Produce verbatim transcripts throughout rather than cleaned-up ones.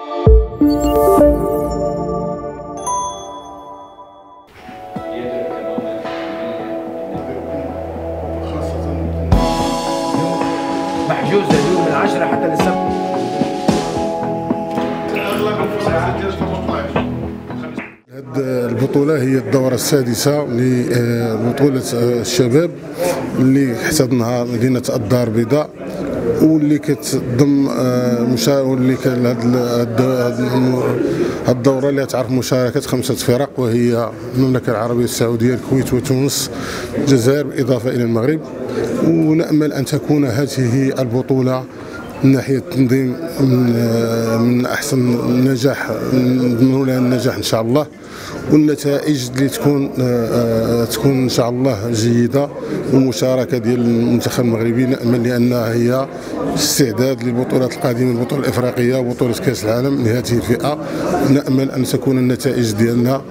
محجوزة اليوم من عشرة حتى للسبت. هذه البطولة هي الدورة السادسة لبطولة الشباب اللي احتضنها مدينة الدار البيضاء، واللي كتضم واللي كان هذه الدورة اللي تعرف مشاركة خمسة فرق، وهي المملكة العربية السعودية، الكويت وتونس الجزائر بالإضافة إلى المغرب. ونأمل أن تكون هذه البطولة من ناحية التنظيم من أحسن نجاح، نضمنوا لها النجاح إن شاء الله، والنتائج اللي تكون تكون إن شاء الله جيدة، والمشاركة ديال المنتخب المغربي نأمل لأنها هي استعداد للبطولات القادمة، البطولة الإفريقية وبطولة كأس العالم لهذه الفئة. نأمل أن تكون النتائج ديالنا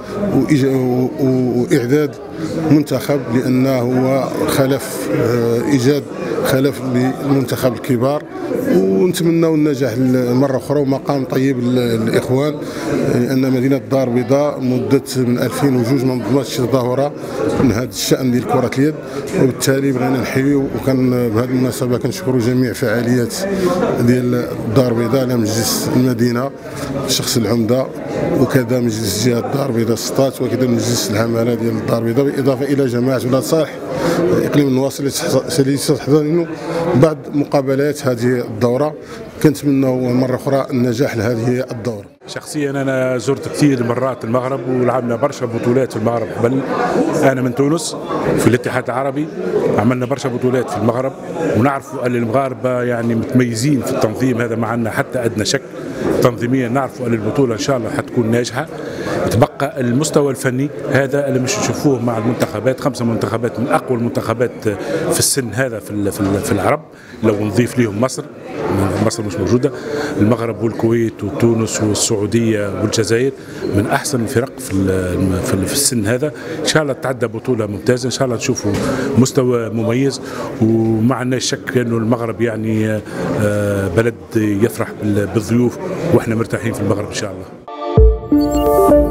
وإعداد منتخب، لأنه هو خلف إيجاد خلف للمنتخب الكبار، ونتمنوا النجاح مرة أخرى ومقام طيب للإخوان، لأن مدينة الدار البيضاء مدة من ألفين وجوج ما نظمتش تظاهرة من هذا الشأن ديال كرة اليد، وبالتالي بغينا نحييو. وكان بهذه المناسبة كنشكروا جميع فعاليات ديال الدار البيضاء على مجلس المدينة الشخص العمدة، وكذا مجلس جهة الدار البيضاء السطات، وكذا مجلس العمالة ديال الدار البيضاء، بالإضافة إلى جماعة ولاد صالح إقليم النواصل اللي تحضر بعض مقابلات هذه الدورة. كنتمنوا مرة أخرى النجاح لهذه الدورة. شخصيا أنا زرت كثير مرات المغرب، ولعبنا برشا بطولات في المغرب قبل. أنا من تونس في الاتحاد العربي، عملنا برشا بطولات في المغرب، ونعرفوا أن المغاربة يعني متميزين في التنظيم، هذا ما عندنا حتى أدنى شك. تنظيميا نعرفوا أن البطولة إن شاء الله حتكون ناجحة. تبقى المستوى الفني هذا اللي مش نشوفوه مع المنتخبات، خمسة منتخبات من أقوى المنتخبات في السن هذا في في العرب، لو نضيف ليهم مصر، مصر مش موجودة، المغرب والكويت وتونس والسعودية والجزائر من أحسن الفرق في في السن هذا. إن شاء الله تعدى بطولة ممتازة، إن شاء الله تشوفوا مستوى مميز. وما عندناش شك أنه المغرب يعني بلد يفرح بالضيوف، وإحنا مرتاحين في المغرب إن شاء الله.